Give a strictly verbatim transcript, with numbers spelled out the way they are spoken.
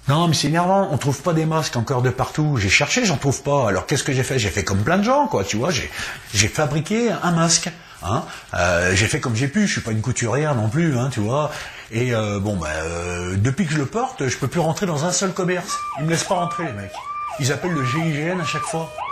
Non, mais c'est énervant, on trouve pas des masques encore de partout. J'ai cherché, j'en trouve pas. Alors qu'est-ce que j'ai fait? J'ai fait comme plein de gens, quoi, tu vois, j'ai j'ai fabriqué un masque. Hein. Euh, j'ai fait comme j'ai pu, je suis pas une couturière non plus, hein, tu vois. Et euh, bon, bah, euh, depuis que je le porte, je peux plus rentrer dans un seul commerce. Ils me laissent pas rentrer, les mecs. Ils appellent le G I G N à chaque fois.